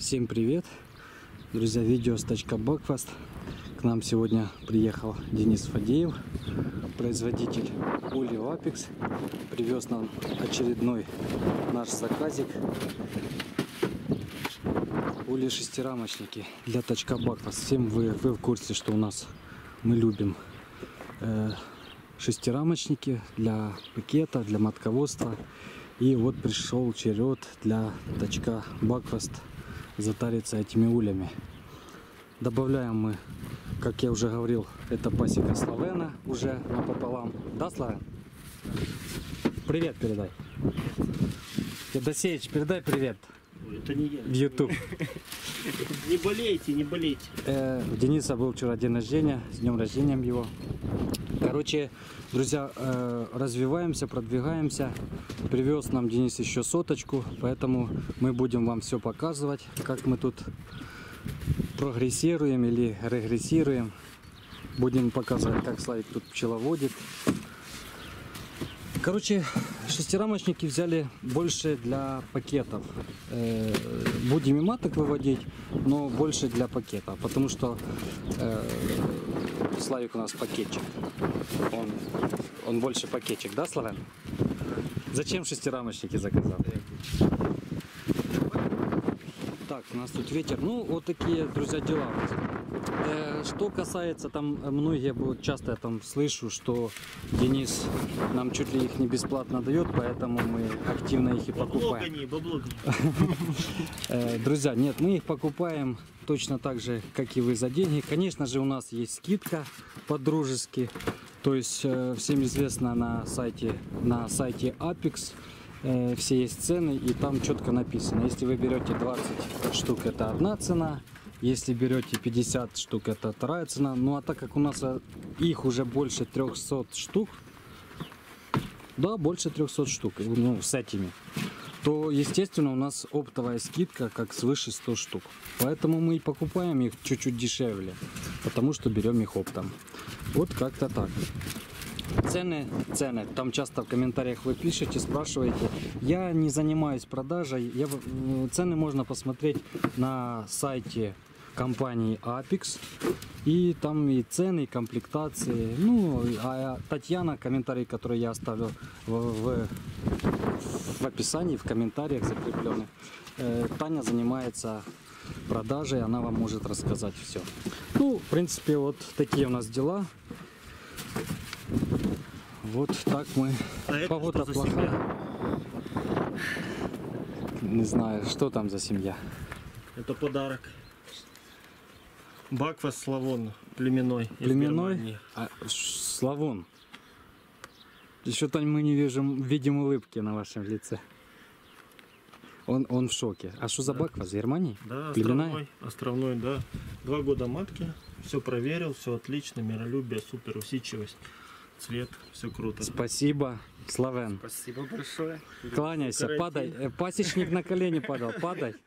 Всем привет, друзья, видео с точка Бакфаст. К нам сегодня приехал Денис Фадеев, производитель ули Apex. Привез нам очередной наш заказик. Ули шестирамочники для точка Бакфаст. Всем вы в курсе, что у нас мы любим шестирамочники для пакета, для матководства. И вот пришел черед для точка Бакфаст затариться этими улями. Добавляем мы, как я уже говорил, это пасека Славена уже напополам. Да, Славен? Привет передай. Федосеевич, передай привет. Ой, это не я. В YouTube. Не болейте, не болейте. У Дениса был вчера день рождения, с днем рождения его. Короче, друзья, развиваемся, продвигаемся. Привез нам Денис еще соточку, поэтому мы будем вам все показывать, как мы тут прогрессируем или регрессируем. Будем показывать, как Славик тут пчеловодит. Короче, шестирамочники взяли больше для пакетов. Будем и маток выводить, но больше для пакета, потому что Славик у нас пакетчик. Он больше пакетчик, да, Славян? Зачем шестирамочники заказал? Так, у нас тут ветер. Ну, вот такие, друзья, дела. Что касается, там многие, часто я там слышу, что Денис нам чуть ли их не бесплатно дает, поэтому мы активно их и покупаем. Бабло гони. Друзья, нет, мы их покупаем точно так же, как и вы, за деньги. Конечно же, у нас есть скидка по-дружески. То есть, всем известно на сайте Apex все есть цены, и там четко написано. Если вы берете 20 штук, это одна цена. Если берете 50 штук, это вторая цена. Ну а так как у нас их уже больше 300 штук, да, больше 300 штук, ну, с этими, то, естественно, у нас оптовая скидка, как свыше 100 штук. Поэтому мы и покупаем их чуть-чуть дешевле, потому что берем их оптом. Вот как-то так. Цены. Там часто в комментариях вы пишете, спрашиваете. Я не занимаюсь продажей. Цены можно посмотреть на сайте компании Apex. И там и цены, и комплектации. Ну, а Татьяна, комментарий, который я оставлю в описании, в комментариях закрепленных. Таня занимается продажей, она вам может рассказать все. Ну, в принципе, вот такие у нас дела. Вот так мы. Погода плохая. Не знаю, что там за семья. Это подарок. Бакфаст Славон племенной. Племенной? Славон. Еще-то мы не видим улыбки на вашем лице. Он в шоке. А что за Бакфаст? Германии? Да, племенная? островной, да. 2 года матки. Все проверил, все отлично. Миролюбие, супер, усидчивость. Цвет, все круто. Спасибо, Славен. Спасибо большое. Кланяйся, падай. Пасечник на колени падал, падай.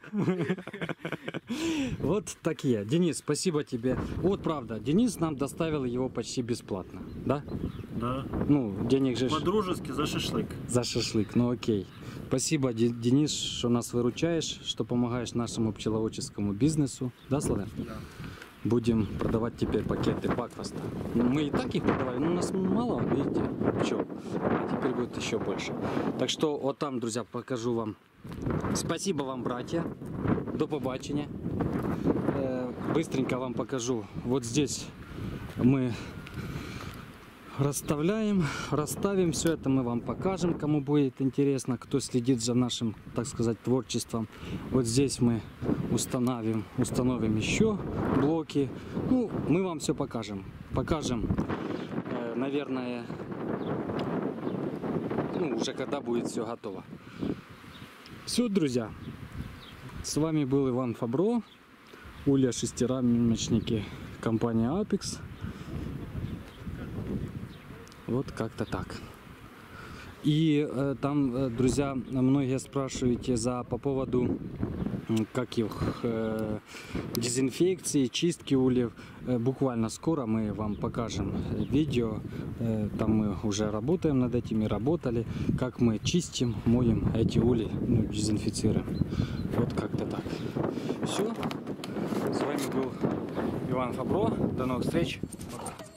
Вот такие. Денис, спасибо тебе. Вот правда, Денис нам доставил его почти бесплатно, да? Да. Ну, денег же... По-дружески за шашлык. За шашлык, ну окей. Спасибо, Денис, что нас выручаешь, что помогаешь нашему пчеловодческому бизнесу. Да, Славен? Да. Будем продавать теперь пакеты Бакфаста. Мы и так их продавали, но у нас мало, видите, пчел. А теперь будет еще больше. Так что вот там, друзья, покажу вам. Спасибо вам, братья. До побачення. Быстренько вам покажу. Вот здесь мы расставим все это, мы вам покажем, кому будет интересно, кто следит за нашим, так сказать, творчеством. Вот здесь мы установим еще блоки. Ну, мы вам все покажем. Наверное, ну, уже когда будет все готово. Все, друзья. С вами был Иван Фабро, улья шестирамочники, компания Apex. Вот как-то так. И там, друзья, многие спрашиваете по поводу как их, дезинфекции, чистки ульев. Буквально скоро мы вам покажем видео. Там мы уже работаем над этим и работали, как мы чистим, моем эти ульи, ну, дезинфицируем. Вот как-то так. Все. С вами был Иван Фабро. До новых встреч. Пока.